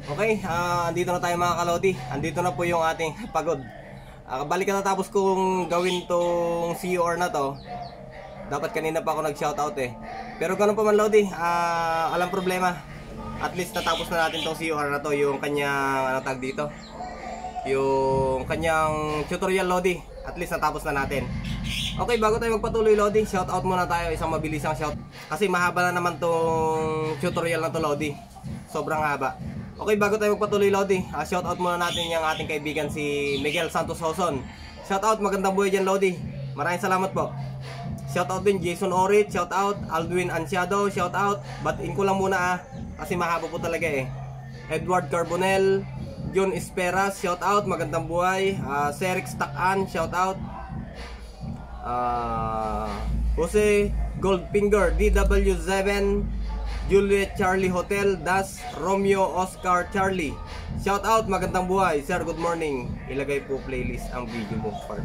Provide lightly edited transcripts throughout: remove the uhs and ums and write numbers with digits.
Okay, andito na tayo mga kalodi. Andito na po yung ating pagod. Balik natapos kong gawin tong COR na to. Dapat kanina pa ako nag-shoutout eh. Pero ganun pa man Lodi, alam problema. At least natapos na natin tong COR na to, yung kanyang ano tag dito. Yung kanyang tutorial Lodi. At least natapos na natin. Okay, bago tayo magpatuloy Lodi, shoutout muna tayo, isang mabilisang shout. Kasi mahaba na naman tong tutorial na to Lodi. Sobrang haba. Okay, bago tayo magpatuloy Lodi, shoutout muna natin yung ating kaibigan si Miguel Santos Hoson. Shoutout, magandang buhay dyan Lodi. Maraming salamat po. Shoutout din Jason Orit, shoutout Aldwin Ansiado, shoutout. Batiin ko lang muna kasi mahaba po talaga eh. Edward Carbonell, John Esperas, shoutout, magandang buhay. Serix Takan, shoutout. Jose Goldfinger, DW7, Juliet Charlie Hotel, Das Romeo Oscar Charlie. Shout out, magandang buhay. Sir, good morning. Ilagay po playlist ang video mo part.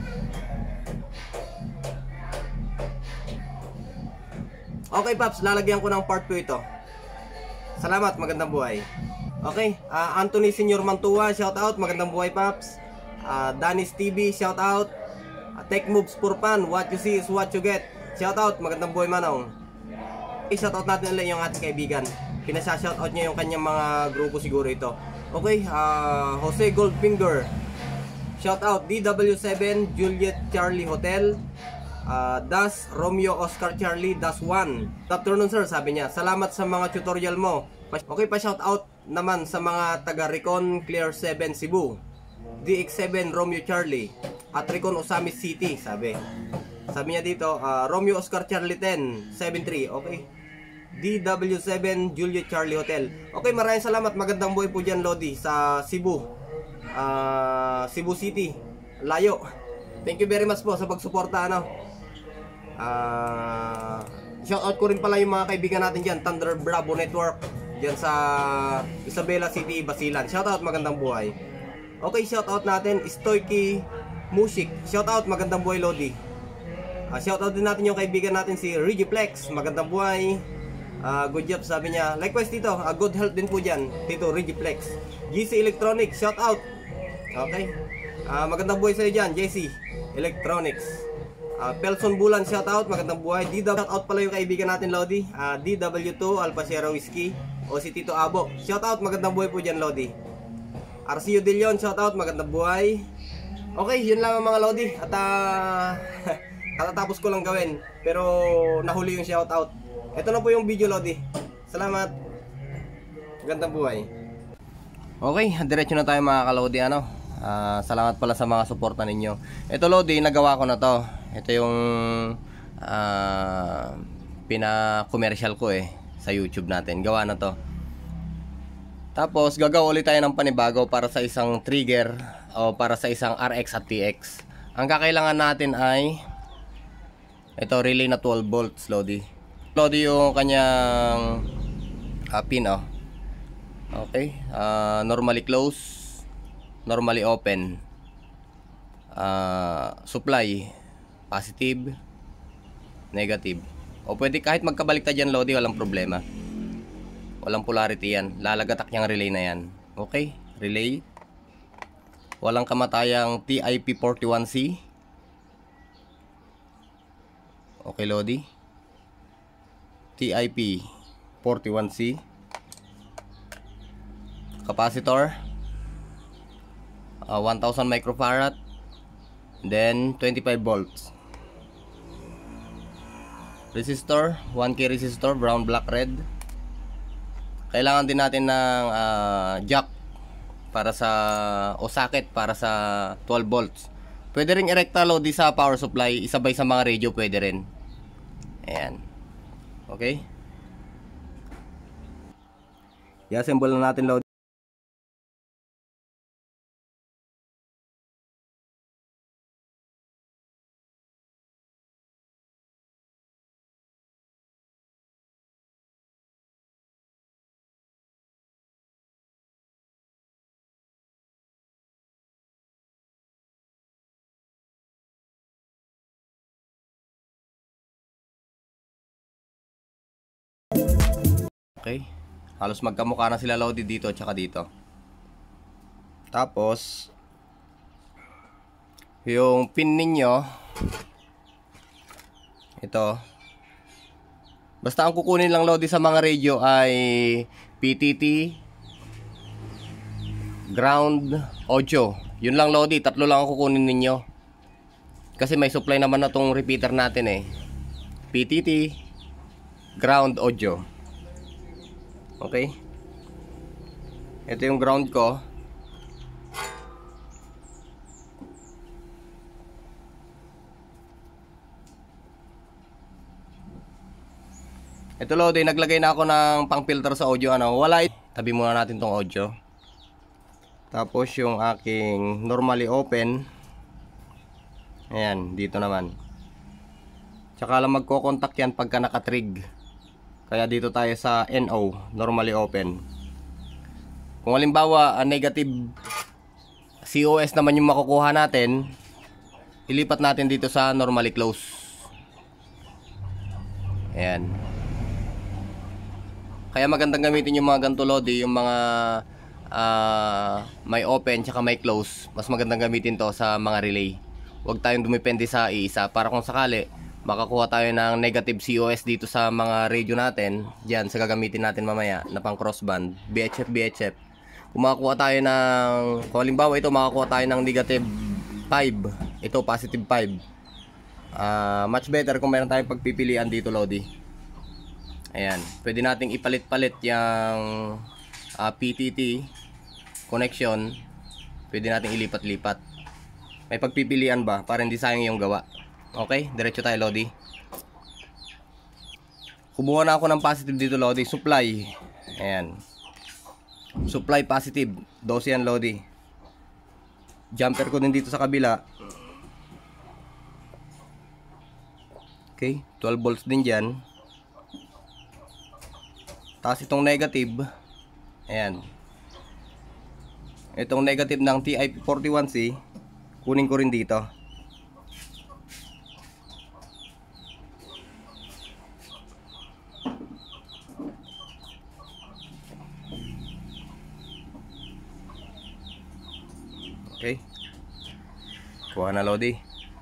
Okay Paps, lalagyan ko ng part 2 ito. Salamat, magandang buhay. Okay, Anthony Senior Mantua, shout out, magandang buhay Paps. Danis TV, shout out. Tech Moves for Fun, what you see is what you get. Shout out, magandang buhay Manong. I-shoutout natin ulit yung ating kaibigan. Pinasa-shoutout niya yung kanyang mga grupo siguro ito. Okay, Jose Goldfinger, shoutout DW7 Juliet Charlie Hotel, Das Romeo Oscar Charlie, Das 1. Good afternoon sir, sabi niya. Salamat sa mga tutorial mo. Okay, pa-shoutout naman sa mga taga Recon Clear 7 Cebu, DX7 Romeo Charlie, at Recon Osamis City, sabi. Sabi niya dito, Romeo Oscar Charlie 10 73, okay. DW7 Juliet Charlie Hotel. Okay, maraming salamat. Magandang buhay po dyan Lodi sa Cebu, Cebu City. Layo. Thank you very much po sa pagsuporta shoutout ko rin pala yung mga kaibigan natin dyan, Thunder Bravo Network dyan sa Isabela City, Basilan. Shoutout, magandang buhay. Okay, shoutout natin Stoiky Music. Shoutout, magandang buhay Lodi. Shoutout din natin yung kaibigan natin si Regiplex. Magandang buhay. Good job sabi niya. Likewise dito, good health din po dyan Tito Regiplex. GC Electronics, shoutout. Okay, magandang buhay sa'yo dyan JC Electronics. Pelson Bulan, shoutout, magandang buhay. Shoutout pala yung kaibigan natin Lodi, DW2 Alpha Sierra Whiskey, o si Tito Abo. Shoutout, magandang buhay po dyan Lodi. RCU De Leon, shoutout, magandang buhay. Okay, yun lang ang mga Lodi. At katatapos ko lang gawin, pero nahuli yung shoutout. Ito na po yung video Lodi. Salamat. Magandang buhay. Okay, diretso na tayo mga kalodi. Salamat pala sa mga suporta ninyo. Ito Lodi, nagawa ko na to. Ito yung pina-commercial ko sa YouTube natin. Gawa na to. Tapos gagawa ulit tayo ng panibago para sa isang trigger o para sa isang RX at TX. Ang kakailangan natin ay ito, relay na 12 volts Lodi. Lodi yung kanyang pin Okay, normally close, normally open. Supply positive, negative. O pwede kahit magkabaliktad yan Lodi, walang problema. Walang polarity yan. Lalagatak niyang relay na yan. Okay, relay. Walang kamatayang TIP41C. Okay Lodi, TIP41C. Capacitor 1000 microfarad, then 25 volts. Resistor 1K resistor, brown, black, red. Kailangan din natin ng jack para sa o socket para sa 12 volts. Pwede rin i-recta Lodi sa power supply, isabay sa mga radio pwede rin. Ayan. Okay, i-assemble na natin Lodi. Okay, halos magkamukha na sila Lodi dito at saka dito. Tapos yung pin ninyo, ito, basta ang kukunin lang Lodi sa mga radio ay PTT, ground, audio. Yun lang Lodi, tatlo lang ang kukunin ninyo. Kasi may supply naman na tong repeater natin eh. PTT, ground, audio. Okay. Ito yung ground ko. Ito Lodi, naglagay na ako ng pang filter sa audio. Wala. Tabi muna natin tong audio. Tapos yung aking normally open. Ayan, dito naman. Tsaka lang magko-contact yan pagka nakatrig. Kaya dito tayo sa NO, normally open. Kung halimbawa negative COS naman yung makukuha natin, ilipat natin dito sa normally close. Ayan. Kaya magandang gamitin yung mga ganito Lodi, yung mga may open tsaka may close. Mas magandang gamitin to sa mga relay. Huwag tayong dumepende sa iisa, para kung sakali makakuha tayo ng negative COS dito sa mga radio natin, diyan sa gagamitin natin mamaya na pang crossband, BHF. Kung makakuha tayo ng, kung halimbawa ito makakuha tayo ng negative 5, ito positive 5, much better kung meron tayong pagpipilian dito Lodi. Ayan, pwede nating ipalit-palit yung PTT connection. Pwede nating ilipat-lipat. May pagpipilian ba para hindi sayang yung gawa. Okay, diretso tayo Lodi. Kumuha na ako ng positive dito Lodi, supply. Ayan, supply positive 12 yan Lodi. Jumper ko din dito sa kabila. Okay, 12 volts din dyan. Tapos itong negative, ayan, itong negative ng TIP41C, kunin ko rin dito. Okay, kuha na Lodi.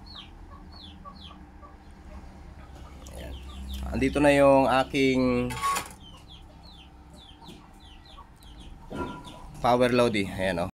Ayan. Andito na yung aking power Lodi. Ayan o.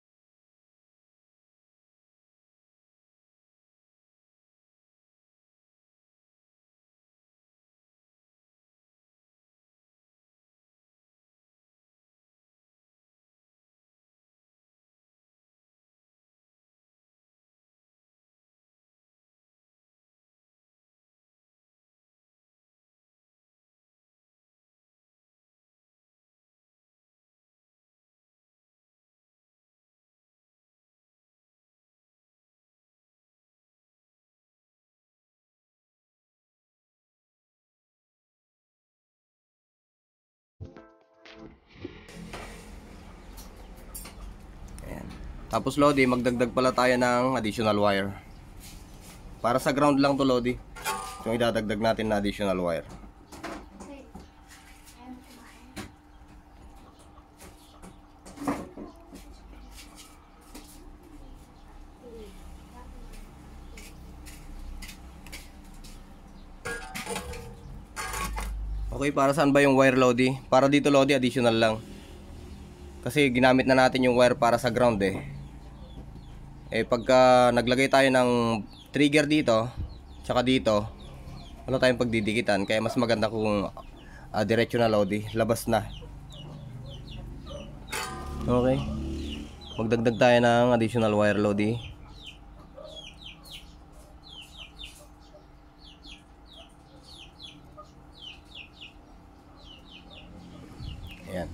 Ayan. Tapos Lodi, magdagdag pala tayo ng additional wire. Para sa ground lang to Lodi, yung idadagdag natin na additional wire. Okay, para saan ba yung wire Lodi? Para dito Lodi, additional lang. Kasi ginamit na natin yung wire para sa ground eh. Pagka naglagay tayo ng trigger dito, tsaka dito, wala tayong pagdidikitan. Kaya mas maganda kung diretso na Lodi, labas na. Okay, magdagdag tayo ng additional wire Lodi. Ayan.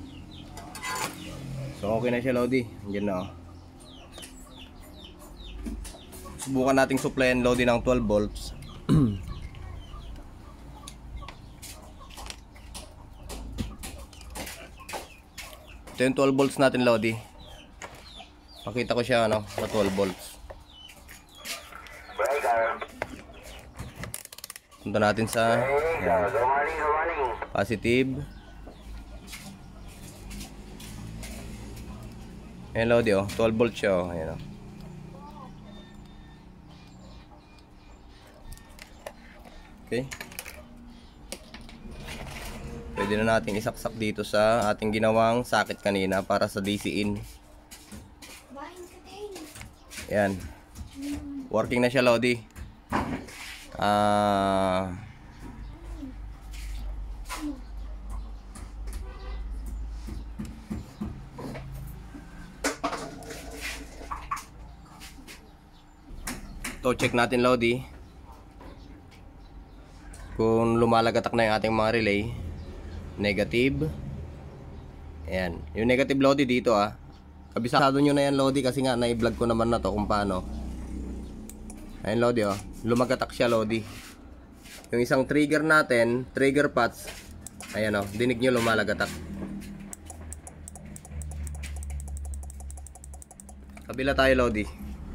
So okay na siya Lodi, andyan na oh. Subukan nating supplyan Lodi ng 12 volts. Ito yung 12 volts natin Lodi. Pakita ko siya ano, sa 12 volts. Punta natin sa yan, positive. Ayan Lodi oh, 12 volt siya oh. Ayan oh. Okay. Pwede na natin isaksak dito sa ating ginawang socket kanina para sa DC in. Ayan. Working na siya Lodi. To check natin Lodi kung lumalagatak na yung ating mga relay. Negative. Ayan. Yung negative Lodi dito ah. Kabisado nyo na yan Lodi kasi nga na-vlog ko naman na to kung paano. Ayan Lodi oh. Lumagatak siya Lodi. Yung isang trigger natin, trigger pads. Ayan oh. Dinig nyo lumalagatak. Kabila tayo Lodi.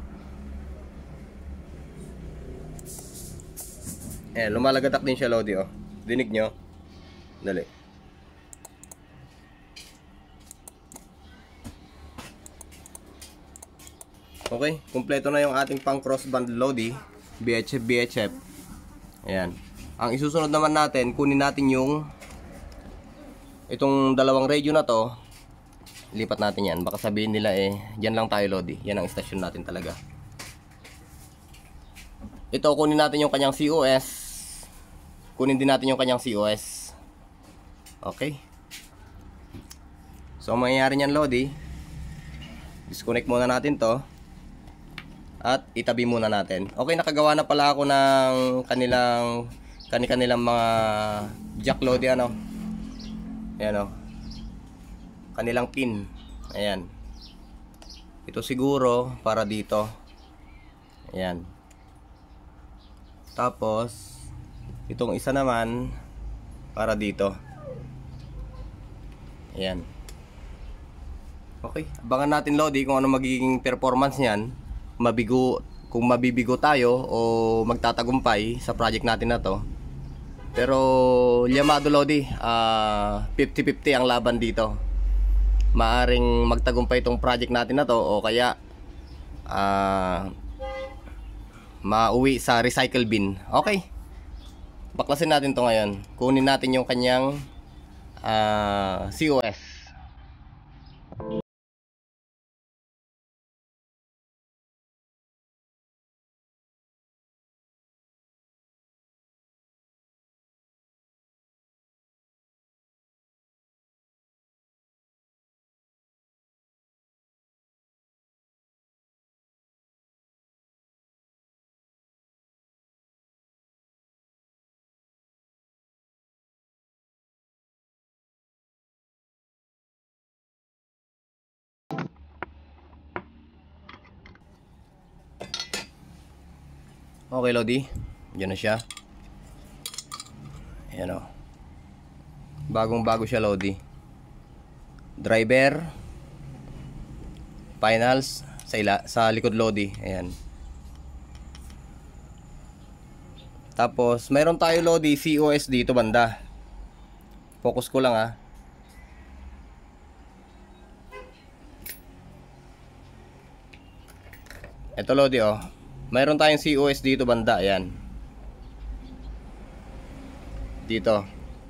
Ayan, lumalagatak din siya Lodi oh. Dinig nyo. Dali. Okay, kumpleto na yung ating pang crossband Lodi. BHF. Ayan. Ang isusunod naman natin, kunin natin yung itong dalawang radio na to. Lipat natin yan. Baka sabihin nila eh, dyan lang tayo Lodi. Yan ang istasyon natin talaga. Ito, kunin natin yung kanyang COS. Kunin din natin yung kanyang COS. Okay. So, ang mangyayari niyan Lodi, disconnect muna natin to. At itabi muna natin. Okay, nakagawa na pala ako ng kanilang mga jack Lodi ano. Ayan o. Kanilang pin. Ayan. Ito siguro para dito. Ayan. Tapos itong isa naman para dito. Ayan. Okay, abangan natin Lodi kung ano magiging performance niyan. Kung mabibigo tayo o magtatagumpay sa project natin na to. Pero llamado Lodi, 50-50 ang laban dito. Maaring magtagumpay itong project natin na to o kaya mauwi sa recycle bin. Okay, baklasin natin to ngayon. Kunin natin yung kanyang COS. Okay Lodi, dyan na siya. Ayan o. Bagong bago siya Lodi. Driver, finals sa likod Lodi. Ayan. Tapos mayroon tayo Lodi COS dito banda. Focus ko lang ha. Ito Lodi oh. Mayroon tayong COS dito banda, ayan. Dito.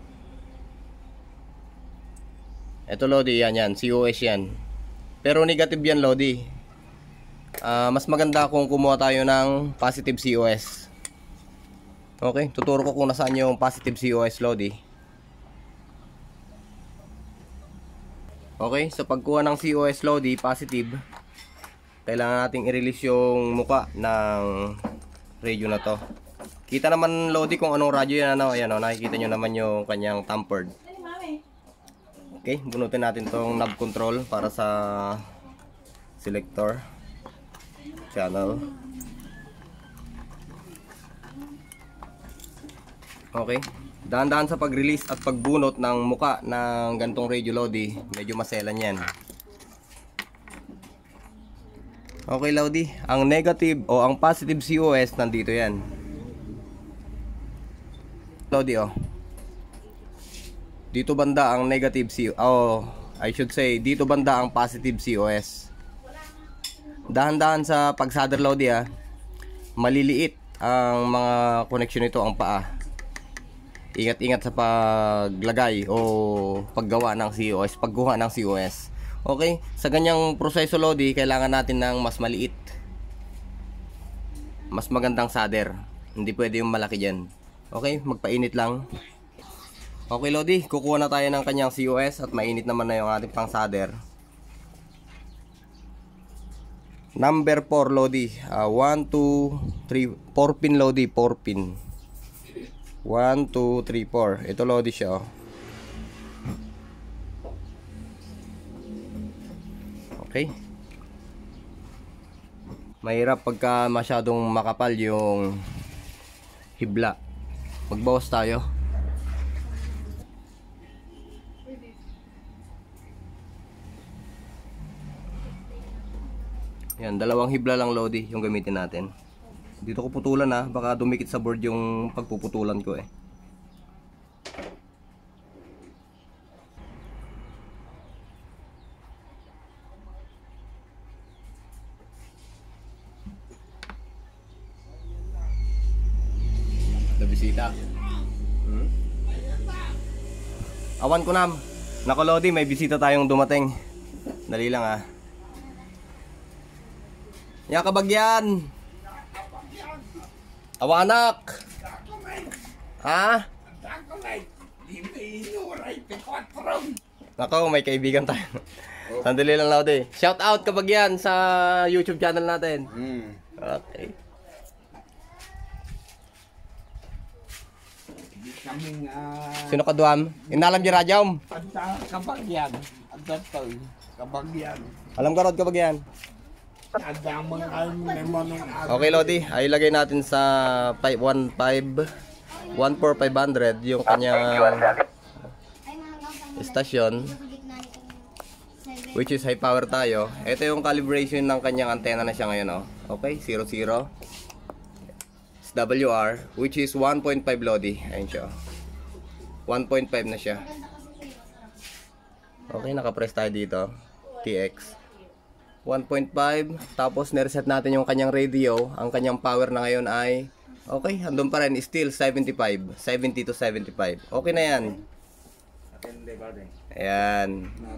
Ito Lodi, yan, COS yan. Pero negative yan Lodi. Mas maganda kung kumuha tayo ng positive COS. Okay, tuturo ko kung nasaan yung positive COS Lodi. Okay, sa pagkuha ng COS Lodi, positive, kailangan nating i-release yung muka ng radio na to. Kita naman Lodi kung anong radyo yan ano. Ayan o, nakikita nyo naman yung kanyang tampered. Okay, bunutin natin tong knob control para sa selector channel. Okay, dahan-dahan sa pag-release at pagbunot ng muka ng gantong radio Lodi. Medyo maselan yan. Okay Lodi, ang negative o ang positive COS nandito yan. Lodi oh. Dito banda ang negative COS. Oh, I should say dito banda ang positive COS. Dahan-dahan sa pag-solder, Lodi, ha. Maliliit ang mga connection nito, ang paa. Ingat-ingat sa paglagay o paggawa ng COS, pagkuha ng COS. Okay, sa ganyang proseso, Lodi, kailangan natin ng mas maliit, mas magandang solder. Hindi pwede yung malaki dyan. Okay, magpainit lang. Okay, Lodi, kukuha na tayo ng kanyang COS at mainit naman na yung ating pang solder. Number 4, Lodi. 1, 2, 3, 4 pin, Lodi. 4 pin. 1, 2, 3, 4. Ito, Lodi, siya, oh. Okay. Mahirap pagka masyadong makapal yung hibla. Magbawas tayo. Yan, dalawang hibla lang, Lodi, yung gamitin natin. Dito ko putulan, ha, baka dumikit sa board yung pagpuputulan ko, eh. Bisita. Awan ko, Nam. Nako, Lodi, may bisita tayong dumating. Dali lang, ha. Ya, kabagyan. Awanak. Ha? Nako, may kaibigan tayo. Sandali lang, Lodi. Shout out, kabagyan, sa YouTube channel natin. Okay. Sino ka duam? Inalam di radyom? Kabagyan. Adatoy. Kabagyan. Alam ka, Rod, kabagyan. Adamang ay manong Okay, Lodi, ay ilagay natin sa 14500 yung kanyang stasyon, which is high power tayo. Ito yung calibration ng kanyang antena na siya ngayon, oh. Okay, 00 SWR, which is 1.5, Lodi. Ayun siya, 1.5 na siya. Okay, nakapress tayo dito, TX 1.5. Tapos nireset natin yung kanyang radio. Ang kanyang power na ngayon ay okay, andun pa rin, still 70 to 75. Okay na yan. Ayan.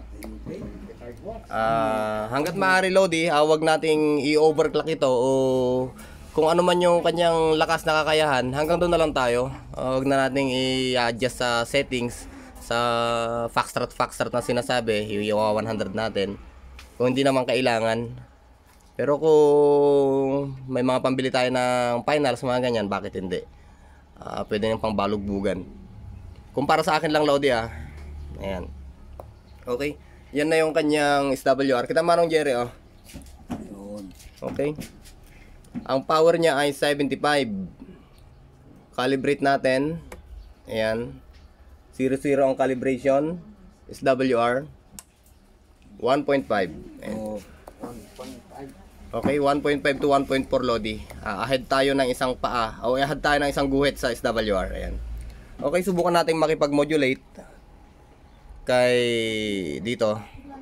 Hanggat maaari, Lodi, wag nating i-overclock ito o kung ano man yung kanyang lakas na kakayahan, hanggang doon na lang tayo. Wag na nating i-adjust sa settings sa foxtrot na sinasabi, yung 100 natin. Kung hindi naman kailangan. Pero kung may mga pambili tayo ng finals, mga ganyan, bakit hindi? Pwede nang pang balugbugan. Kung para sa akin lang, Lodi, ayan. Okay. Yan na yung kanyang SWR. Kita manong Jerry, oh. Okay. Ang power niya ay 75. Calibrate natin. Ayan. 00 ang calibration. SWR 1.5. Okay, 1.5 to 1.4, Lodi. Ahead tayo ng isang paa o ahead tayo ng isang guhit sa SWR. Ayan. Okay, subukan natin makipag-modulate kay dito.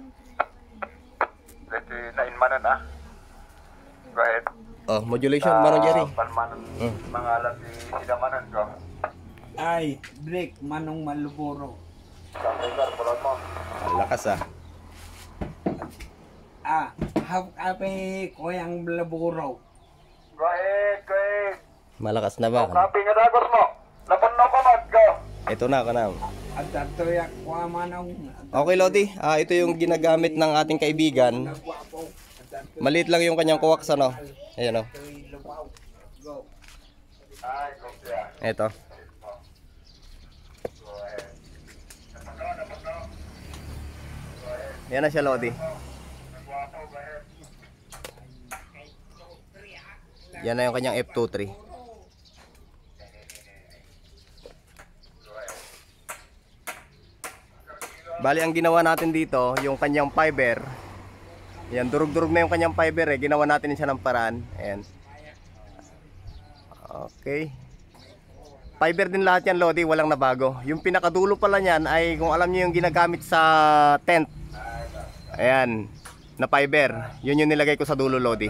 Go ahead. Oh, modulation, Manong Jerry. Palmanan, mga alam ni Sidamanan ko. ay break manong Malboro. Sir, pulot mo. Lakas, Hape ko yung Malboro. Go ahead, go ahead. Malakas na ba? Copy nga dagos mo. Lapon na ko, mag go. Ito na, kanam. At datoy ko manong. Okay, Lodi. Ito yung ginagamit ng ating kaibigan. Maliit lang yung kanyang coax, ano. Ayan, oh. Ay, kopya. Ito. Yan na siya, Lodi. Yan na yung kanyang F23. Bali, ang ginawa natin dito, yung kanyang fiber. Yan, durug-durug na yung kanyang fiber, eh. Ginawa natin siya ng paraan. Ayan. Okay. Fiber din lahat yan, Lodi, walang nabago. Yung pinakadulo pala niyan ay kung alam niyo yung ginagamit sa tent. Ayan. na fiber. Yun yung nilagay ko sa dulo, Lodi.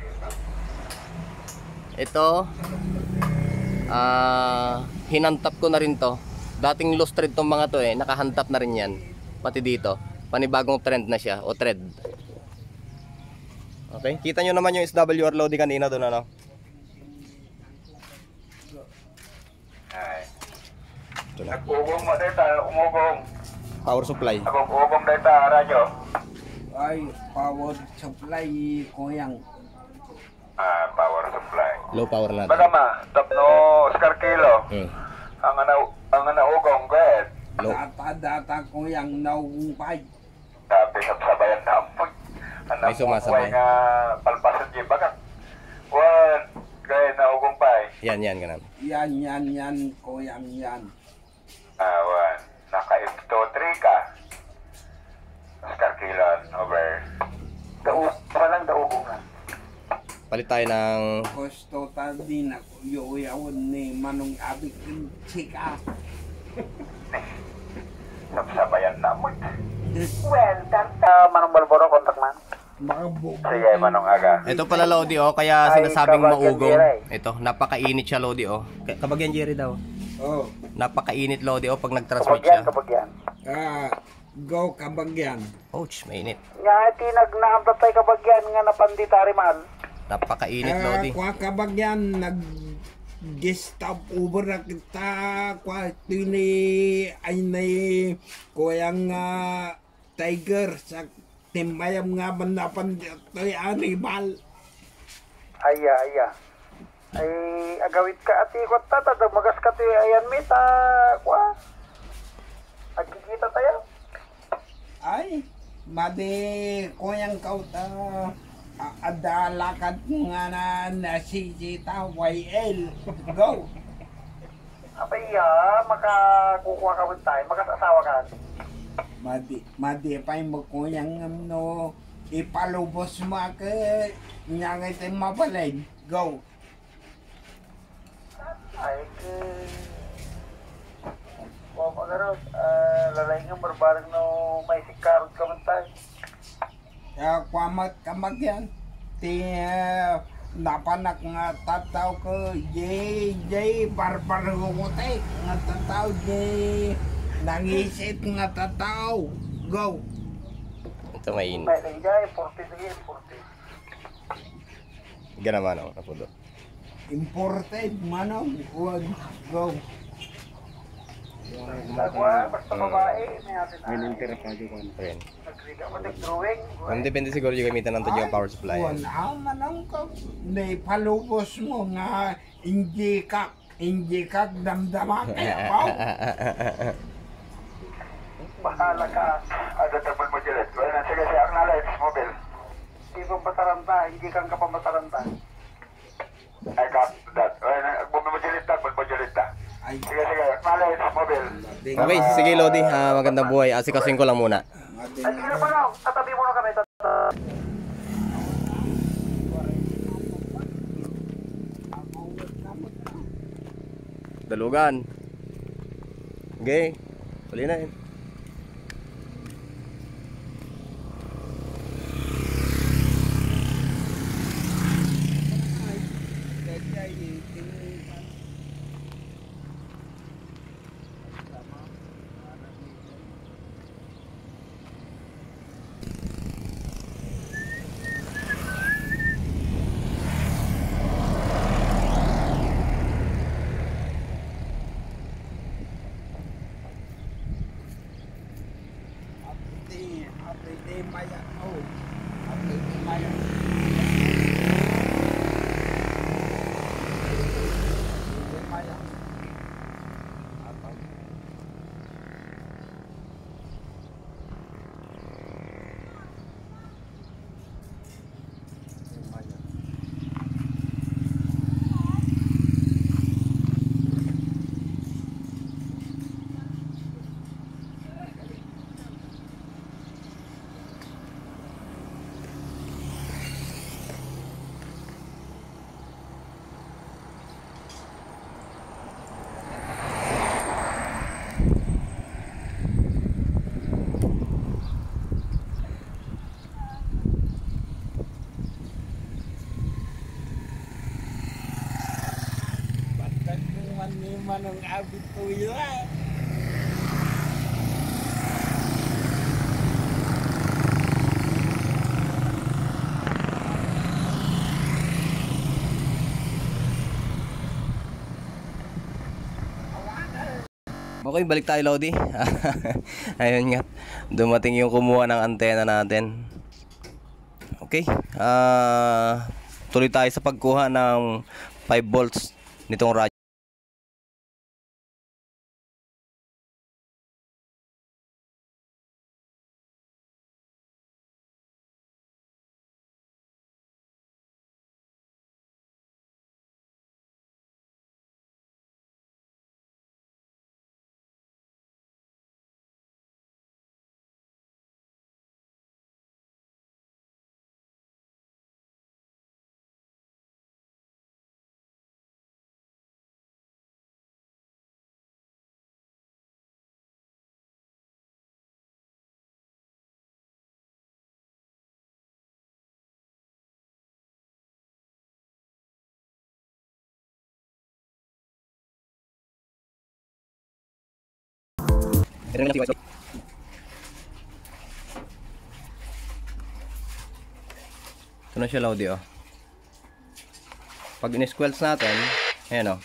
Ito, hinantap ko na rin to. Dating loose thread tong mga to eh, nakahantap na rin yan. Pati dito, panibagong trend na siya, o thread. Okay, kita nyo naman yung SWR Lodi kanina doon, ano? Ay. Ito na. Nag-ugong mo dito, umugong. Power supply. Nag-ugong dito, radyo. Ay, power supply ko yang. Power supply. Low power natin. Bagama, tapno Oscar Kilo. Ang ugong, good. Low. Data ko yang naumpay. Sabi sa sabayan na ampag. May sumasabay. Nga palpasan di bagat. Wan, gaya na ugong pa eh. Yan, ganun. Yan, ko yang yan. Wan, naka-ito 3 ka. Oscar Kilon, over. Walang daugong na. Palit tayo ng Gusto tadi na yuyawon ni Manong Abik Chika. Sabayan na mo. Well, Manong Balboro, contact man. Sige, Manong Aga. ito pala Lodi oh, kaya sinasabing Ay, Kabagyan maugong. Jerry. Ito, napakainit siya Lodi oh. Kabagyan Jerry daw. Oh, Napakainit Lodi oh pag nag-transmit siya. Kabagyan. go Kabagyan. Ouch, mainit. Nga, tinag na ang tatay Kabagyan nga napanditari man. Napakainit Lodi. Kwa Kabagyan nag gestap over na kita kwa tini ay na koyang tiger sa timbayam nga manapan toy animal. Aya. Ay, agawit ka ati ko tata, magas ka ti ayan mita, kwa. Agkikita tayo. Ay, madi koyang kauta adalakat nga na nasisita YL. Go. Apay makakukuha ka mo tayo, makasasawa ka. Madi pa mo koyang no ipalubos mo ka nyangay tayo mabalay. Go. Ay, magano, lalay nga barbarang no may sikarot ka man tayo. Kwamat Kabagyan ti napanak nga tataw ko jay barbar hukutek nga tataw jay nangisit nga tataw. Go. Ito mainit. May lagay, 40 sige, 40. Ganaman oh, napudo. Imported manong. Go. Nagwa, basta babae, may atin ay. Ayan. Nagriga mo, nag-drawing. Ang depende siguro yung gamitan ng yung power supply. Wala manong ko. May palubos mo nga hindi kak damdama kaya wow. Bahala ka. Ada teman mo jelet. Wala na sige siya ang nalay, mobile. Hindi ko pataranta, hindi kang kapamasaranta. Ay ka, dat. Wala na, bumi mo jelet ta, mo jelet ta. Ay, Sige, nalay, mobile. Okay, sige Lodi, magandang buhay. Asikasin ko lang muna. Ay, sige na pa na, tatabi mo na kami. Dalugan. Okay. Huli na yun. Aprende maya. Oh. Aprende maya. manong abit tuyo eh. Okay, balik tayo Lodi. Ayun nga, dumating yung kumuha ng antena natin. Okay, tuloy tayo sa pagkuha ng 5 volts nitong radyo. Ito na siya Lodi oh. Pag in-squelch natin, ayan oh.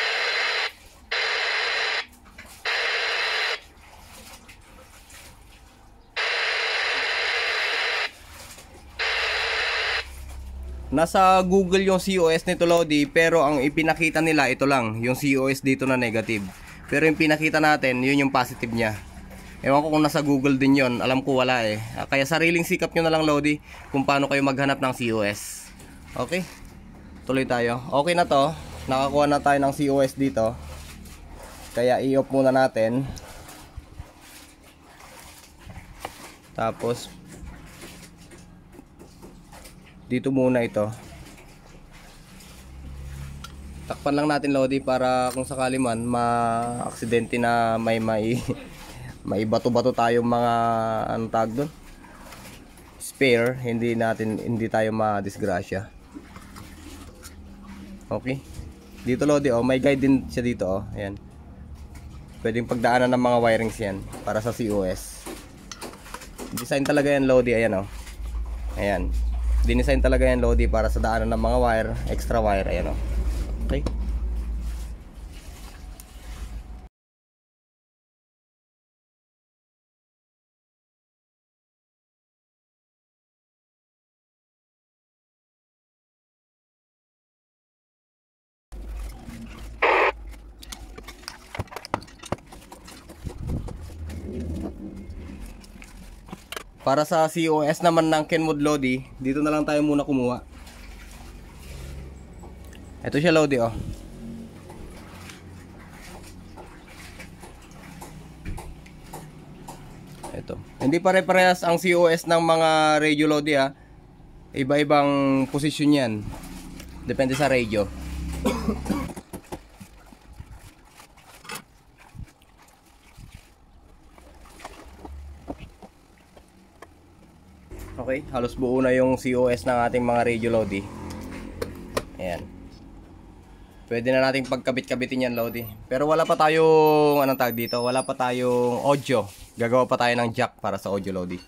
Nasa Google yung COS nito Lodi, pero ang ipinakita nila ito lang, yung COS dito na negative. Pero yung pinakita natin, yun yung positive niya. Ewan ko kung nasa Google din yon, alam ko wala eh. Kaya sariling sikap nyo na lang Lodi kung paano kayo maghanap ng COS. Okay, tuloy tayo. Okay na to, nakakuha na tayo ng COS dito. Kaya i-off muna natin. Tapos dito muna ito. Takpan lang natin Lodi para kung sakali man ma-aksidente na may bato-bato tayong mga anong tawag doon, spare, hindi tayo ma-disgrasya. Okay. Dito Lodi oh, may guide din siya dito oh. Ayan. Pwedeng pagdaanan ng mga wirings yan para sa COS. Design talaga yan Lodi, ayan oh. Ayan. Dinesign talaga yan Lodi para sa daanan ng mga wire, extra wire, ayan oh. Okay. Para sa COS naman ng Kenwood Lodi, dito na lang tayo muna kumuha. Ito siya Lodi oh. Ito. Hindi pare-parehas ang COS ng mga radio Lodi ha. Iba-ibang posisyon yan. Depende sa radio. Okay, halos buo na yung COS ng ating mga radio Lodi. Ayan. Pwede na nating pagkabit-kabitin yan Lodi. Pero wala pa tayong anong tag dito, wala pa tayong audio. Gagawa pa tayo ng jack para sa audio Lodi.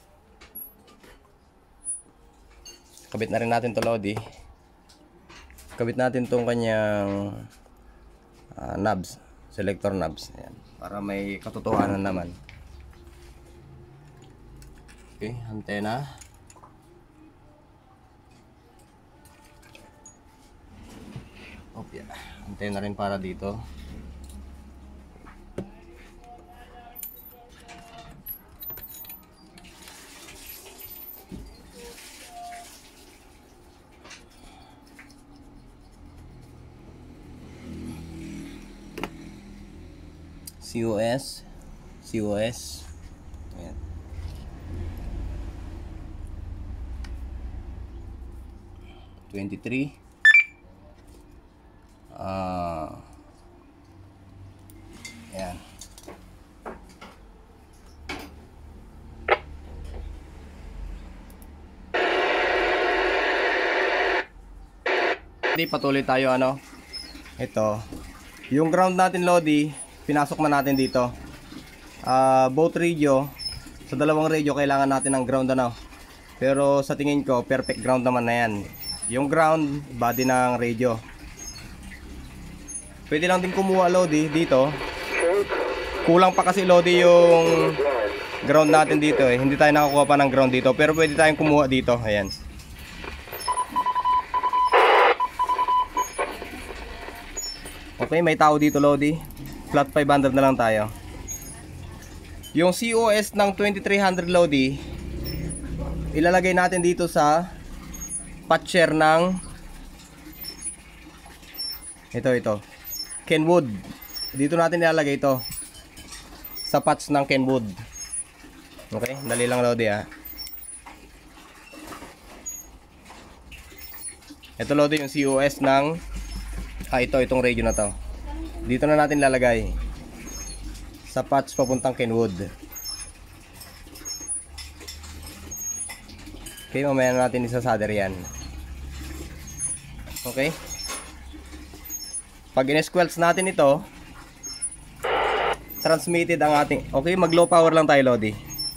Kabit na rin natin to Lodi. Kabit natin tong kanyang knobs, selector knobs. Ayan, para may katotohanan naman. Okay, antena. Okay, antena rin para dito. COS. Ayan. $23. Ayan. Patuloy tayo ano. Ito. Yung ground natin, Lodi, pinasok na natin dito. Both radio, sa dalawang radio kailangan natin ng ground ano. Pero sa tingin ko, perfect ground naman na yan. Yung ground, body ng radio. Pwede lang din kumuha, Lodi, dito. Kulang pa kasi, Lodi, yung ground natin dito eh. Hindi tayo nakakuha pa ng ground dito. Pero pwede tayong kumuha dito. Ayan. Okay, may tao dito, Lodi. Flat 500 na lang tayo. Yung COS ng 2300, Lodi, ilalagay natin dito sa patcher ng ito Kenwood. Dito natin ilalagay ito sa patch ng Kenwood. Okay, dali lang, Lodi ah. Ito, Lodi, yung COS ng itong radio na to. Dito na natin lalagay sa patch papuntang Kenwood. Okay, mamaya na natin isasolder yan. Okay, pag in-squelch natin ito, transmitted ang ating, okay, mag low power lang tayo, Lodi.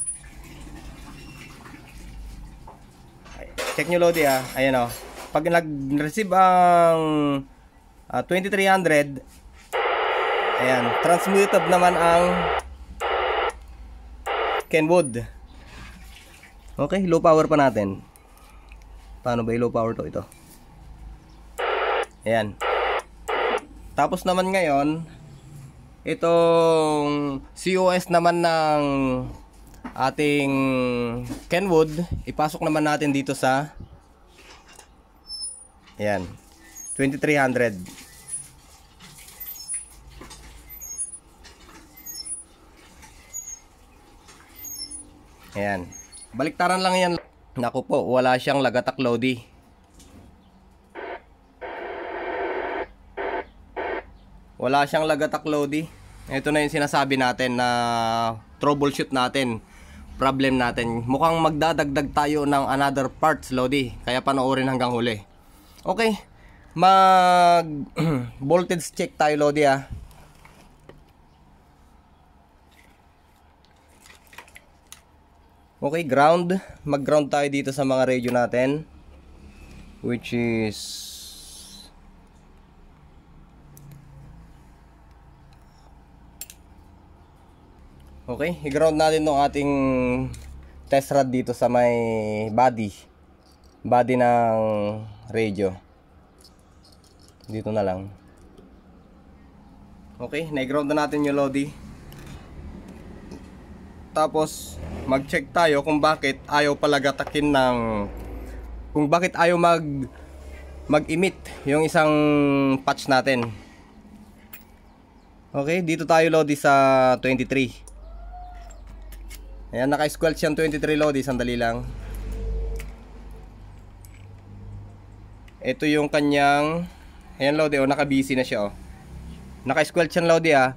Check nyo, Lodi ah. Ayan o, pag nag-receive ang 2300, ayan, transmuted naman ang Kenwood. Okay, low power pa natin. Paano ba i-low power to? Ito. Ayan. Tapos naman ngayon, itong COS naman ng ating Kenwood, ipasok naman natin dito sa ayan, 2300. Ayan. Baliktaran lang yan. Naku po, wala siyang lagatak, Lodi. Wala siyang lagatak, Lodi. Ito na yung sinasabi natin na troubleshoot natin. Problem natin. Mukhang magdadagdag tayo ng another parts, Lodi. Kaya panoorin hanggang huli. Okay. Mag voltage check tayo, Lodi ah. Okay, ground. Mag-ground tayo dito sa mga radio natin, which is okay, i-ground natin ng ating test rod dito sa may body ng radio. Dito na lang. Okay, na-ground na natin yung, Lodi. Tapos mag-check tayo kung bakit ayaw palagatakin ng, kung bakit ayaw mag-emit yung isang patch natin. Okay, dito tayo, Lodi, sa 23. Ayan, naka-squelch yung 23, Lodi. Sandali lang. Ito yung kanyang, ayan, Lodi, oh, naka-busy na siya, oh. Naka-squelch yan, Lodi ah.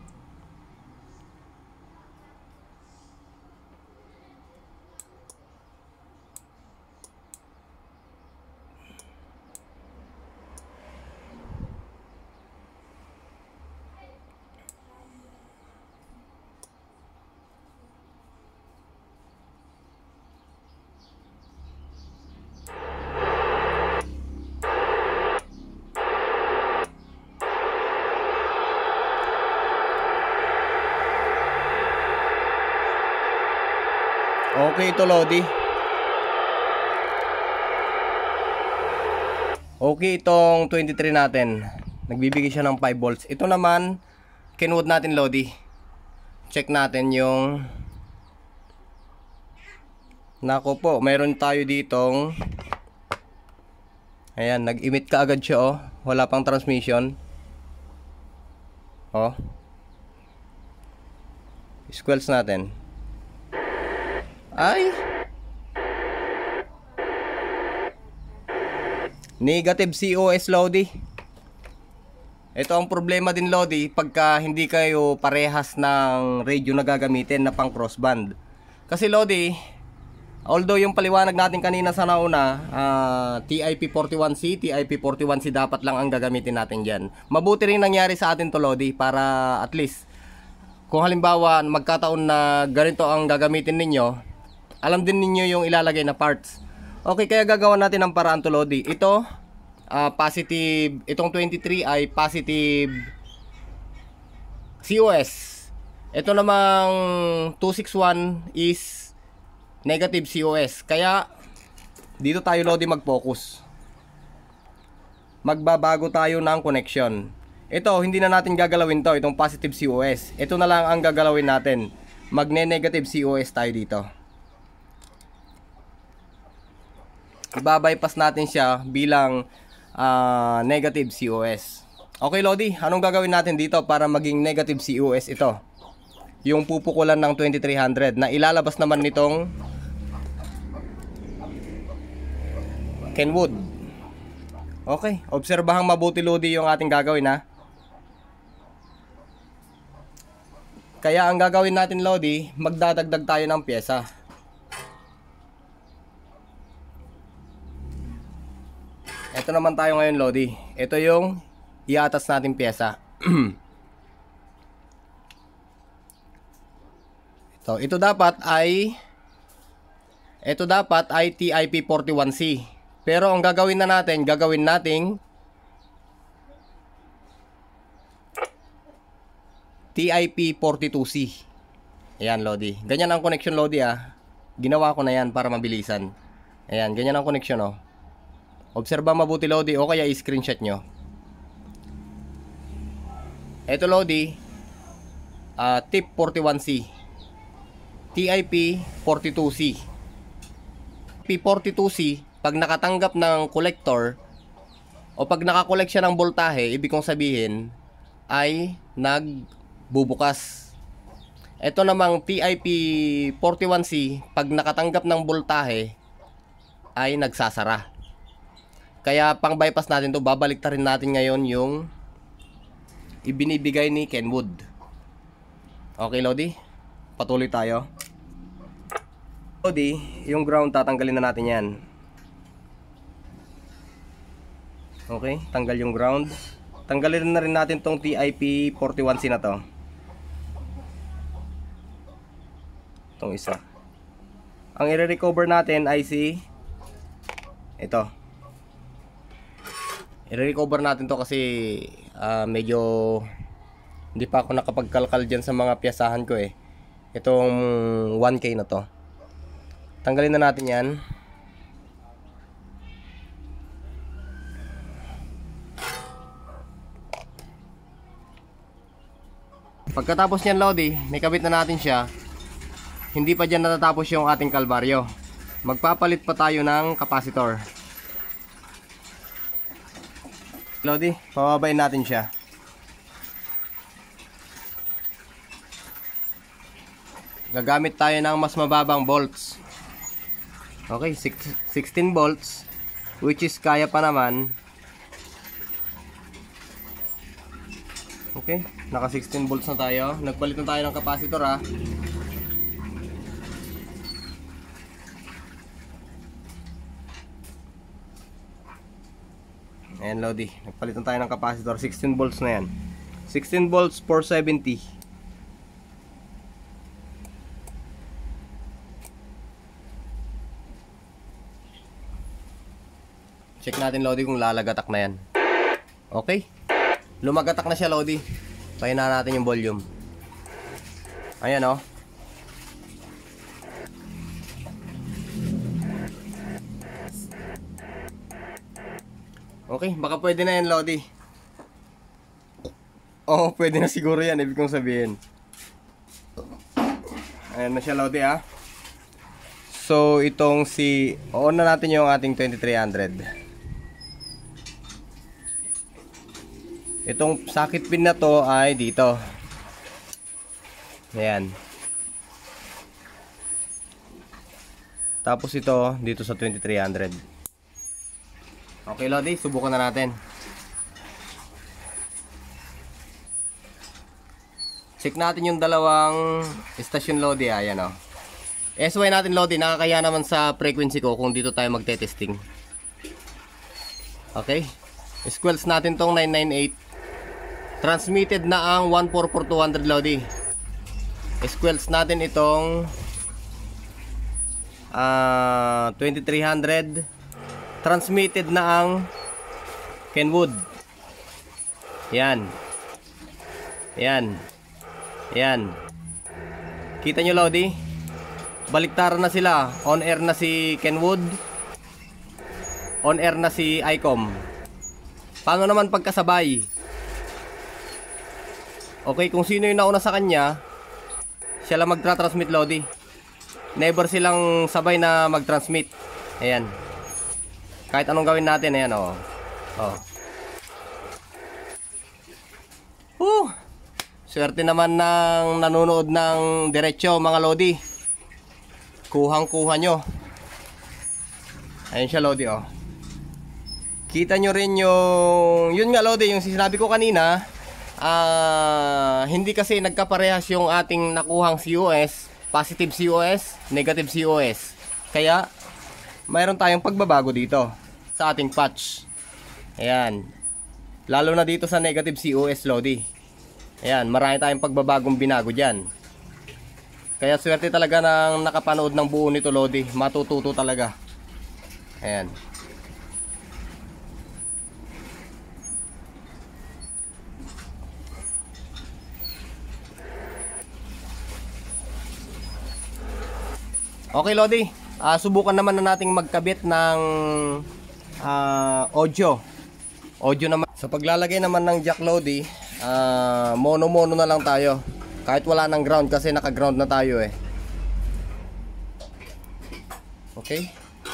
Okay ito, Lodi. Okay itong 23 natin. Nagbibigay siya ng 5 volts. Ito naman, Kenwood natin, Lodi. Check natin yung, nako po, mayroon tayo ditong, ayan, nag-emit ka agad siya, oh. Wala pang transmission. Oh. Squelch natin. Ay, negative COS, Lodi. Ito ang problema din, Lodi, pagka hindi kayo parehas ng radio na gagamitin na pang crossband. Kasi, Lodi, Although yung paliwanag natin kanina sa nauna, TIP41C, TIP41C dapat lang ang gagamitin natin dyan. Mabuti rin nangyari sa atin to, Lodi, para at least kung halimbawa magkataon na ganito ang gagamitin ninyo, alam din ninyo yung ilalagay na parts. Okay, kaya gagawa natin ng paraan to, Lodi. Ito, positive, itong 23 ay positive COS. Ito namang 261 is negative COS. Kaya dito tayo, Lodi, mag-focus. Magbabago tayo ng connection. Ito, hindi na natin gagalawin to, itong positive COS. Ito na lang ang gagalawin natin. Magne-negative COS tayo dito. Ibabypass natin siya bilang negative COS. Okay, Lodi, anong gagawin natin dito para maging negative COS ito? Yung pupukulan ng 2300 na ilalabas naman nitong Kenwood. Okay, obserbahang mabuti, Lodi, yung ating gagawin, ha. Kaya ang gagawin natin, Lodi, magdadagdag tayo ng pyesa. Ito naman tayo ngayon, Lodi. Ito yung iatas natin pyesa. Ito dapat ay TIP41C. Pero ang gagawin natin TIP42C. Ayan, Lodi. Ganyan ang connection, Lodi, ah. Ginawa ko na yan para mabilisan. Ayan, ganyan ang connection, oh. Obserba mabuti, Lodi, o kaya i-screenshot nyo. Ito, Lodi, TIP41C. TIP42C. TIP42C, pag nakatanggap ng collector o pag nakakolekt siya ng voltahe, ibig kong sabihin ay nagbubukas. Ito namang TIP41C, pag nakatanggap ng voltahe ay nagsasara. Kaya pang bypass natin to, babalik ta rin natin ngayon yung ibinibigay ni Kenwood. Okay, Lodi, patuloy tayo. Lodi, yung ground tatanggalin na natin yan. Okay, tanggal yung ground. Tanggalin na rin natin tong TIP41C na to. Itong isa. Ang i-recover natin ay si ito. I-recover natin to kasi medyo hindi pa ako nakapagkalkal dyan sa mga piyasahan ko, eh. Itong 1K na to. Tanggalin na natin yan. Pagkatapos niyan, Lodi, may kabit na natin siya. Hindi pa dyan natatapos yung ating kalbaryo. Magpapalit pa tayo ng capacitor. Lodi, pababayin natin siya. Gagamit tayo ng mas mababang volts. Okay, 16 volts, which is kaya pa naman. Okay, naka 16 volts na tayo. Nagpalit na tayo ng capacitor, ha. Ayan, Lodi, nagpalit na tayo ng capacitor. 16 volts na yan. 16 volts 470. Check natin, Lodi, kung lalagatak na yan. Okay, lumagatak na siya, Lodi. Pahinaan natin yung volume. Ayan, oh. Okay, baka pwede na yan, Lodi. Oo, pwede na siguro yan, ibig kong sabihin. Ayan na siya, Lodi, ha. So, itong on na natin yung ating 2300. Itong socket pin na to ay dito. Ayan. Tapos ito dito sa 2300. Okay, Lodi, subukan na natin. Check natin yung dalawang station, Lodi. Ayan, oh. SY natin, Lodi, nakakaya naman sa frequency ko kung dito tayo magte-testing. Okay. Squelch natin tong 998. Transmitted na ang 144200, Lodi. Squelch natin itong 2300. Transmitted na ang Kenwood. Yan. Yan. Yan. Kita nyo, Lodi? Baliktaran na sila. On air na si Kenwood. On air na si ICOM. Paano naman pagkasabay? Okay, kung sino yung nauna sa kanya, siya lang magtra-transmit, Lodi. Never silang sabay na mag-transmit. Ayan. Kahit anong gawin natin, ayan, oh. Oh. Swerte naman ng nanonood ng diretsyo, mga Lodi. Kuhang-kuha nyo. Ayan siya, Lodi, oh. Kita nyo rin yung, yun nga, Lodi, yung sinabi ko kanina, hindi kasi nagkaparehas yung ating nakuhang COS, positive COS, negative COS. Kaya, mayroon tayong pagbabago dito sa ating patch. Ayan. Lalo na dito sa negative COS, Lodi. Ayan, marami tayong pagbabagong binago dyan. Kaya swerte talaga ng nakapanood ng buo nito, Lodi. Matututo talaga. Ayan. Okay, Lodi. Subukan naman na nating magkabit ng audio. Audio naman. Sa paglalagay naman ng jack, Lodi, mono-mono na lang tayo. Kahit wala ng ground kasi naka-ground na tayo eh. Okay.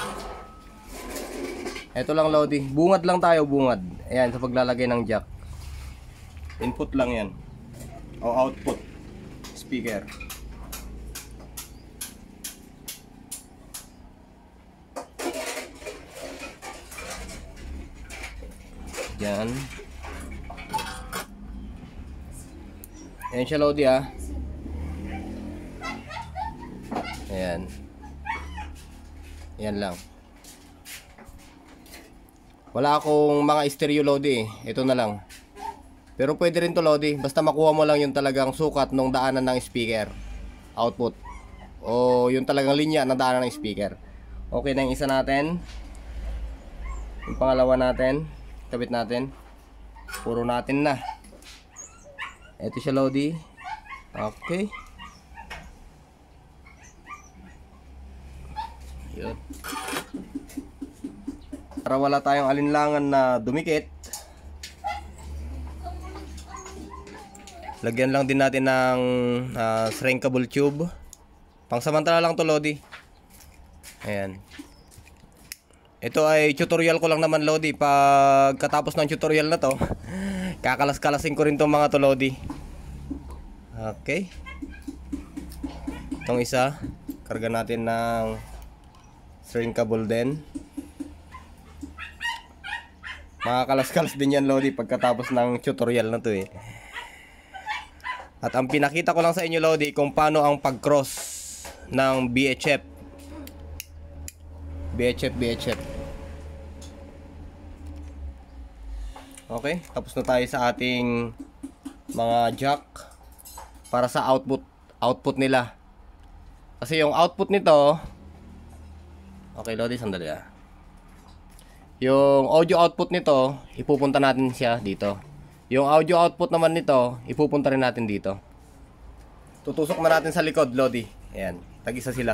Ito lang, Lodi. Bungad lang tayo, bungad. Ayan, sa paglalagay ng jack. Input lang yan. O output. Speaker. Yan. Ayan siya, Lodi, ah. Ayan. Ayan lang. Wala akong mga stereo, Lodi, eh. Ito na lang. Pero pwede rin to, Lodi. Basta makuha mo lang yung talagang sukat nung daanan ng speaker. Output. O yung talagang linya na daanan ng speaker. Okay na yung isa natin. Yung pangalawa natin. Kabit natin. Puro natin na. Ito siya, Lodi. Okay. Yun. Para wala tayong alinlangan na dumikit, lagyan lang din natin ng shrinkable tube. Pangsamantala lang to, Lodi. Ayan. Ito ay tutorial ko lang naman, Lodi. Pagkatapos ng tutorial na to, kakalas-kalasin ko rin tong mga to, Lodi. Okay. Itong isa, karga natin ng shrinkable din. Makakalas-kalas din yan, Lodi, pagkatapos ng tutorial na to eh. At ang pinakita ko lang sa inyo, Lodi, kung paano ang pag-cross ng BHF. BHF. Okay, tapos na tayo sa ating mga jack para sa output nila. Kasi yung output nito, okay, Lodi, sandali ah. Yung audio output nito, ipupunta natin siya dito. Yung audio output naman nito, ipupunta rin natin dito. Tutusok na natin sa likod, Lodi. Ayan, tag-isa sila.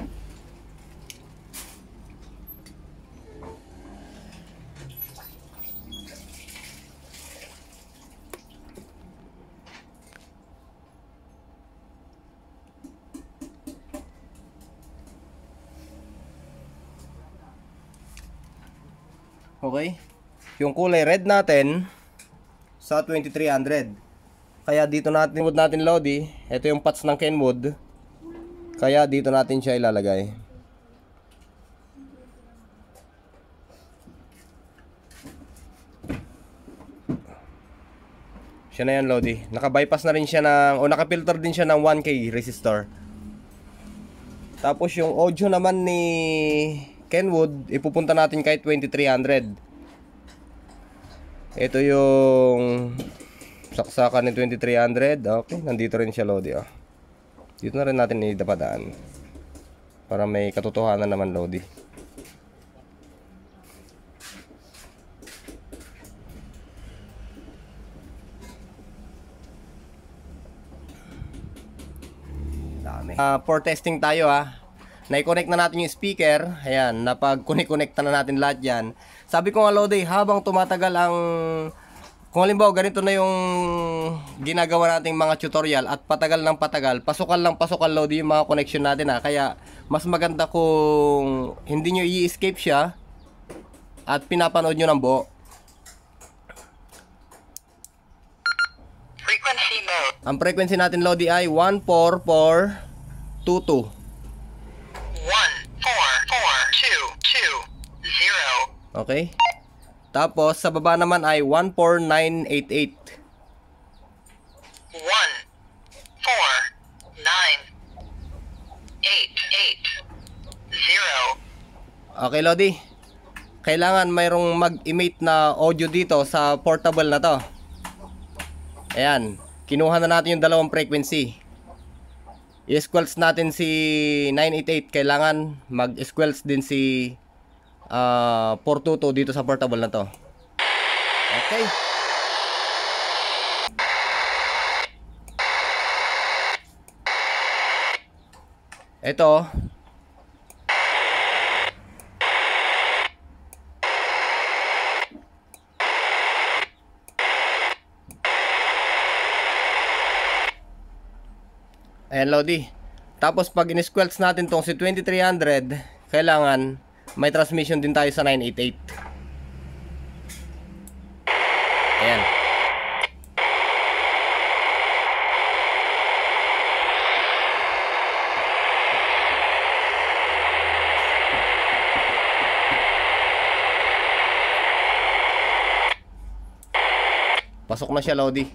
Okay? Yung kulay red natin sa 2300. Kaya dito natin Lodi, ito yung patch ng Kenwood. Kaya dito natin siya ilalagay. Siya na yan, Lodi. Naka-bypass na rin siya ng, o naka-filter din siya ng 1K resistor. Tapos yung audio naman ni Kenwood, ipupunta natin kahit 2300. Ito yung saksakan ni 2300. Okay, nandito rin siya, Lodi. Oh. Dito na rin natin idapadaan para may katotohanan naman, Lodi. For testing tayo na-connect na natin yung speaker. Ayan, napag-connect na natin lahat yan. Sabi ko nga, Lodi, habang tumatagal ang, kung halimbawa ganito na yung ginagawa nating mga tutorial at patagal ng patagal, pasukan lang pasukan, Lodi, yung mga connection natin Kaya mas maganda kung hindi nyo i-escape siya at pinapanood nyo ng buo. Frequency mode. Ang frequency natin, Lodi, ay 14422. 1442220. Okay? Tapos sa baba naman ay 14988. 14988. Okay, Lodi. Kailangan mayroong mag-emit na audio dito sa portable na to. Ayan. Kinuha na natin yung dalawang frequency. I-squelch natin si 988. Kailangan mag-squelch din si 422 dito sa portable na to. Okay. Ito. Ayan, Lodi. Tapos pag in-squelch natin tong si 2300, kailangan may transmission din tayo sa 988. Ayan. Pasok na siya, Lodi.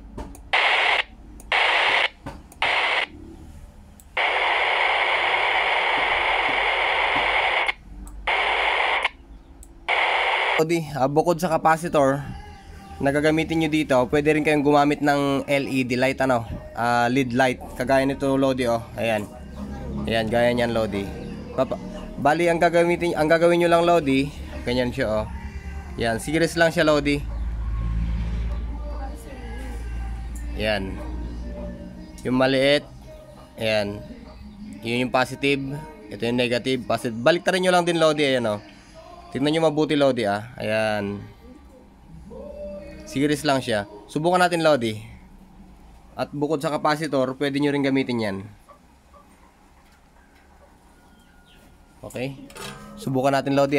Bukod sa capacitor na gagamitin nyo dito, pwede rin kayong gumamit ng LED light, LED light, kagaya nito, Lodi. Ayan. Ayan, gaya niyan, Lodi. Bali, ang gagawin nyo lang, Lodi, ganyan siya, Ayan, series lang siya, Lodi. Ayan. Yung maliit, ayan. Yun yung positive, ito yung negative, positive. Baliktarin nyo lang din, Lodi, ayan, tignan nyo mabuti, Lodi, Ayan. Series lang siya. Subukan natin, Lodi. At bukod sa capacitor, pwede nyo rin gamitin yan. Okay. Subukan natin, Lodi,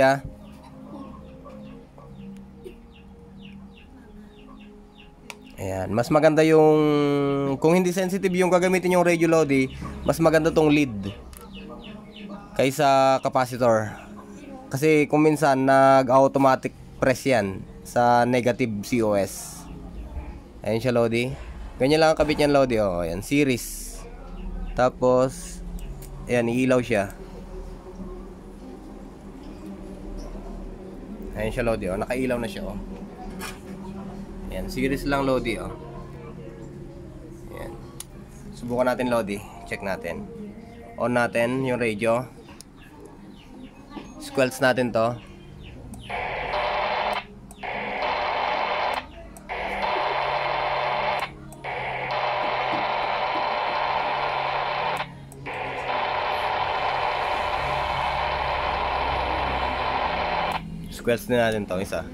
Ayan. Mas maganda yung, kung hindi sensitive yung gagamitin yung radio, Lodi, mas maganda tong lead kaysa capacitor. Kasi kung minsan nag-automatic press yan sa negative COS. Ayan siya, Lodi. Ganyan lang ang kabit yan, Lodi. Ayan, series. Tapos, ayan, iilaw siya. Ayan siya, Lodi. Nakailaw na siya. Ayan, series lang, Lodi. Ayan. Subukan natin, Lodi. Check natin. On natin yung radio. Squelch natin to. Squelch din natin to isa.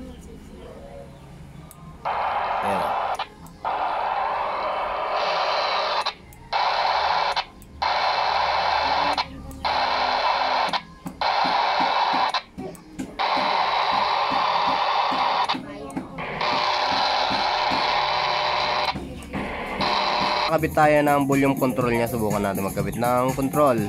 Ayan. Kabit tayo ng volume control niya. Subukan natin magkabit ng control.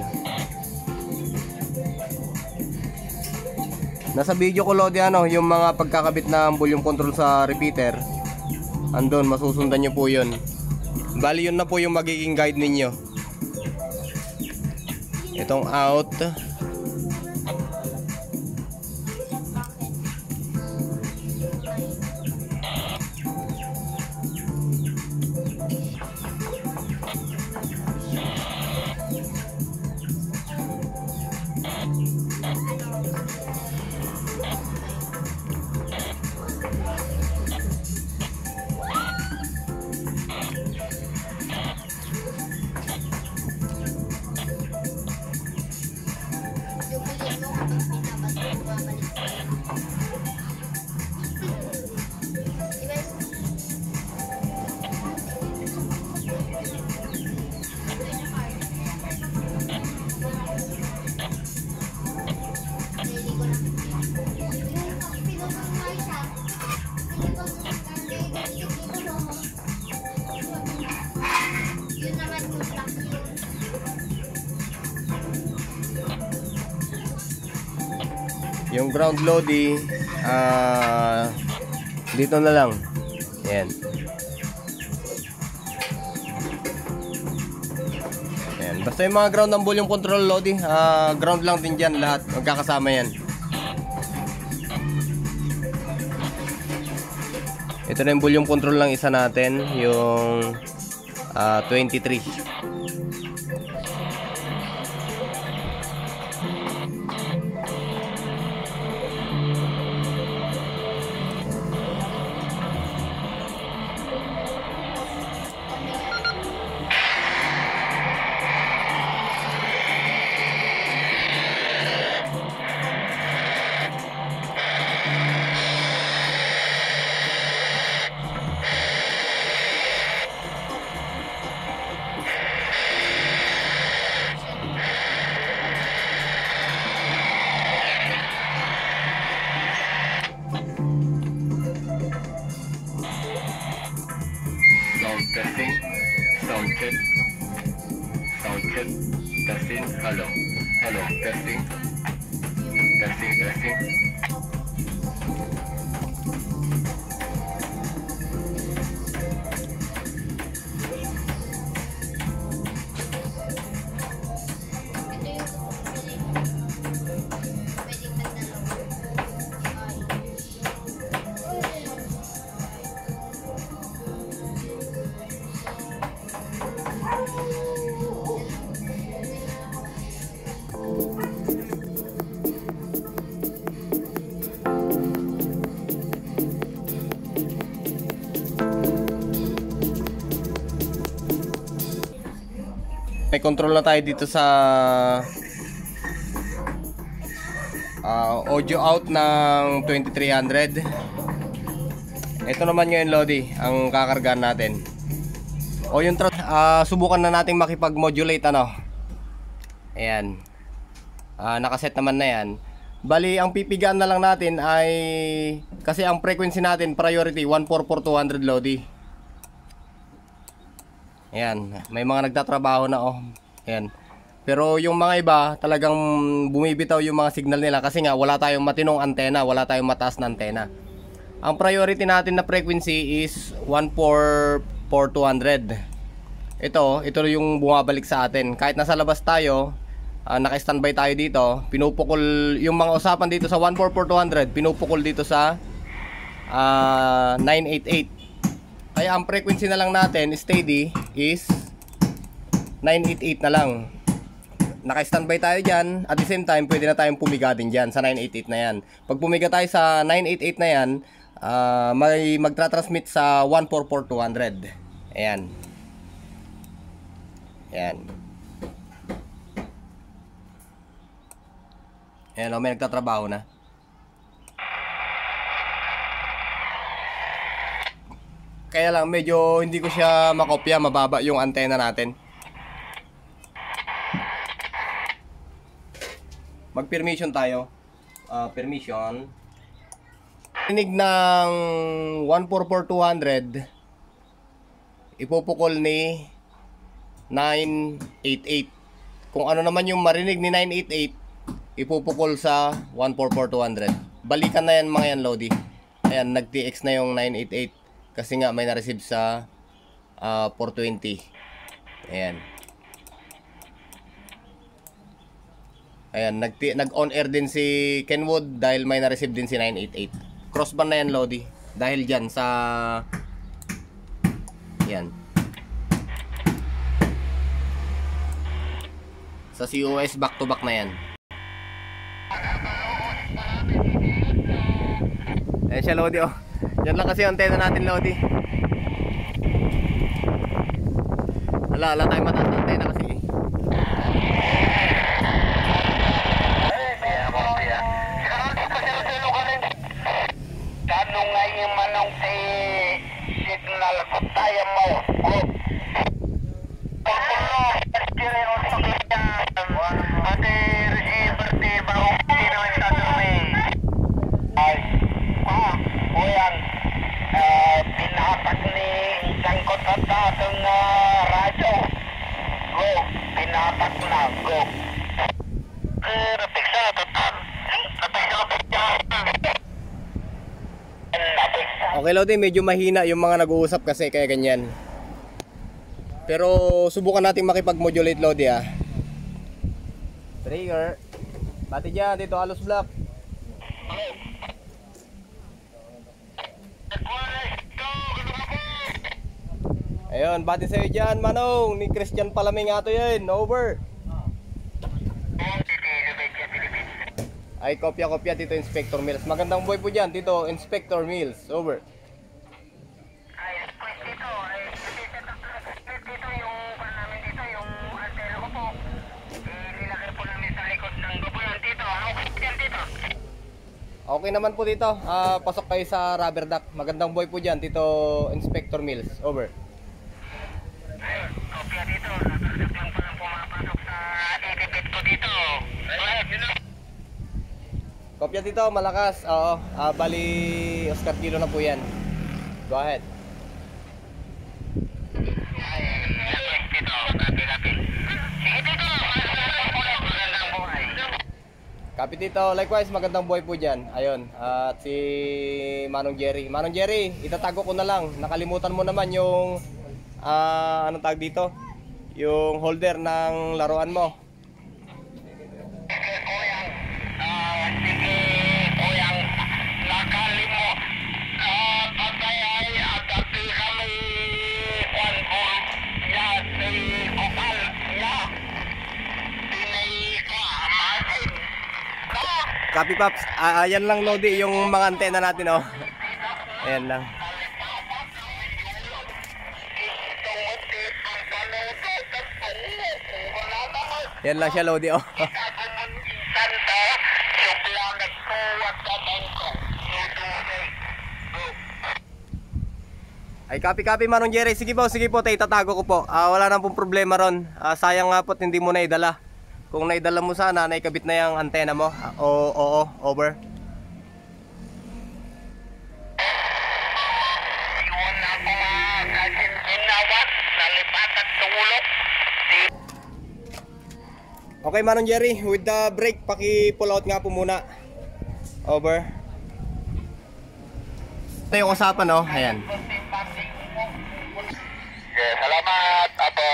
Nasa video ko, Lodi, yung mga pagkakabit ng volume control sa repeater. Andun, masusundan nyo po yun. Bali, yun na po yung magiging guide ninyo. Itong out. Yung ground loading dito na lang. Ayan. Ayan. Basta yung mga ground ng volume control loading, ground lang din dyan lahat. Magkakasama yan. Ito na yung volume control lang isa natin, yung 23. Testing, sound check, testing, hello, testing, testing. May control na tayo dito sa audio out ng 2300. Ito naman ngayon, Lodi, ang kakargahan natin. O yung subukan na nating makipag-modulate, ano. Ayan. Nakaset naman na yan. Bali, ang pipigaan na lang natin ay, kasi ang frequency natin priority 144-200, Lodi. Ayan, may mga nagtatrabaho na, oh. Ayan. Pero yung mga iba, talagang bumibitaw yung mga signal nila kasi nga wala tayong matinong antena, wala tayong mataas na antena. Ang priority natin na frequency is 144-200. Ito yung bumabalik sa atin. Kahit nasa labas tayo, naka-standby tayo dito, pinupukol yung mga usapan dito sa 144-200, pinupukol dito sa 988. Kaya ang frequency na lang natin steady is 988 na lang. Naka-standby tayo dyan. At the same time, pwede na tayong pumiga din dyan sa 988 na yan. Pag pumiga tayo sa 988 na yan, may magtra-transmit sa 144-200. Ayan. Ayan. Ayan o, may nagtatrabaho na. Kaya lang medyo hindi ko siya makopya, mababa yung antena natin. Mag-permission tayo. Permission. Rinig ng 144-200, ipupukol ni 988. Kung ano naman yung marinig ni 988, ipupukol sa 144-200. Balikan na yan mga yan, Lodi. Ayan, nag-TX na yung 988. Kasi nga may na-receive sa 420. Ayan. Ayan, nag-on air din si Kenwood dahil may na-receive din si 988. Crossband na yan, Lodi. Dahil dyan sa... Yan. Sa COS back to back na yan. Ayan siya, Lodi, oh. Yan lang kasi yung antena natin, Lodi. Wala tayong mataas na antena kasi eh. Tanong nga yung manong si signal ko tayo mo. Ate receiver di bago sino yung tanong ay kuyan pinatak ni sangkot at datong radyo go pinatak na go napiksa total Okay, Lodi, medyo mahina yung mga nag-uusap kasi kaya ganyan. Pero subukan nating makipag-modulate, Lodi, ah. Trigger. Bati dyan, dito Halos Black. Ayun, bati sa'yo dyan, Manong. Ni Christian Palaming ato yun. Over. Ay, kopya-kopya Tito Inspector Mills. Magandang buhay po dyan, Tito Inspector Mills. Over. dito yung namin dito, yung antena ko po. Nilagay po namin sa likod ng gubuyan dito. Okay yan dito. Okay naman po dito. Pasok kayo sa rubber duck. Magandang buhay po dyan, Tito Inspector Mills. Over. Ayun, kopya dito. Rubber duck lang palang pumapasok sa itipid ko dito. Ayun, Kopya dito, malakas. Oo. Bali, Oscar Kilo na po yan. Go ahead. dito, kapit. Sige dito, magandang buhay. Copy dito. Likewise, magandang buhay po dyan. Ayun. At si Manong Jerry. Manong Jerry, itatago ko na lang. Nakalimutan mo naman yung anong tag dito? Yung holder ng laruan mo. Sige, kuyang nakalimo. Patay ay agati kami kwan ko. Ya, si Kupal. Ya. Pinay ka, masin. Copy, Paps. Ayan lang, Lodi, yung mga antena natin, oh. Ayan lang. Yan lang siya, Lodi, oh. Ay, copy, Manong Jerry. Sige po, tayo tatago ko po. Wala nang pong problema ron. Sayang nga po, hindi mo naidala. Kung naidala mo sana, naikabit na yung antena mo. Oo, over. Iwan na ako kasin inawat, nalipat at tumulok. Okay, Manong Jerry, with the brake, paki-pull out nga po muna. Over. Ito yung usapan, oh. Ayan. Okay, salamat apo.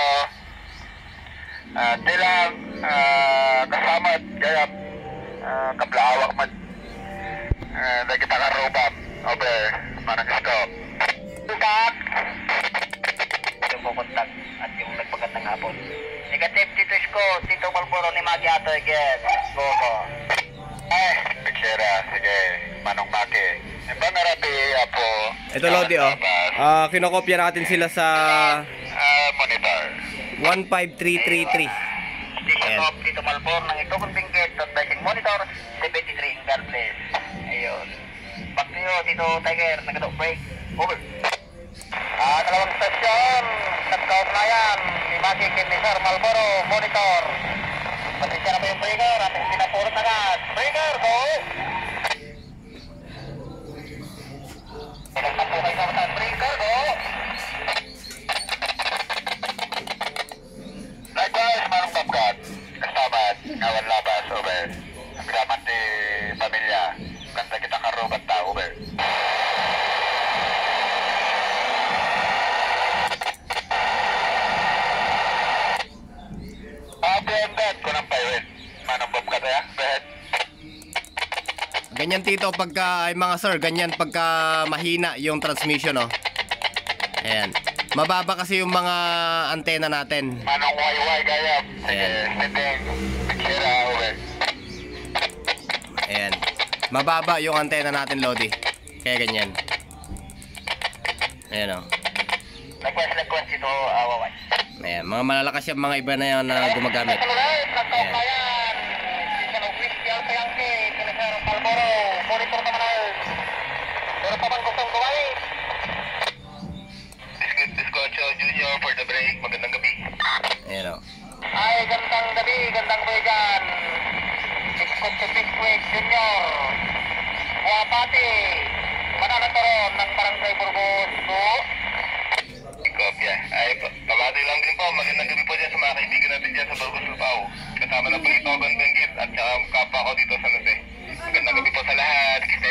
Tilang kasamat gayap kablawak man. Lagi kita karubam. Over. Manang stop. Bukat. Ito po kontak at yung nagpagandang hapon. Negative Tito Isko, Tito Malboro ni Magi ato again. Go. Picture, sige. Manong Maki. Ibang narabi apo. Ito, Lodi, oh. Kinokopya natin sila sa monitor. 15333. Station of Tito Malbor ng ito kung bingkit at basic monitor 73 God bless. Ayun. Back to you, Tito Tiger, nag-dog break. Over. Dalawang stasyon, nagkaugnayan ni Magic and ni Sir Malboro, monitor. Pasensya na po yung breaker, ating pinapurot agad. Breaker, go! Ilang na po kayo sa breaker, go! Likewise, Manong Babgat, kasabat, ngawan labas, over. Nagdaman di pamilya, kanta kita karubat ta, over. Abi ang dad ko ng pirate, Manong Babgat, Ganyan dito pagka, ay mga sir, ganyan pagka mahina yung transmission, oh. Ayan. Mababa kasi yung mga antena natin. Manong YY gaya. Ayan. Setting. Kira, over. Ayan. Mababa yung antena natin, Lodi. Kaya ganyan. Ayan, oh. Nagkwes ito, awaway. Ayan. Mga malalakas yung mga iba na yan na gumagamit. Ayan. Discocho Junior for the break. Magandang gabi. Ayan, oh. Ay, gandang gabi, gandang gabi dyan. Discocho Bisquick Junior. Wapati. Mananataron ng Barangay Burgos. Kopya. Ay, pamati lang din po. Magandang gabi po dyan sa mga kaibigan natin dyan sa Burgos Lupao. Kasama na po ito, Benggit at saka kapwa ko dito sa Nase. Magandang gabi po sa lahat.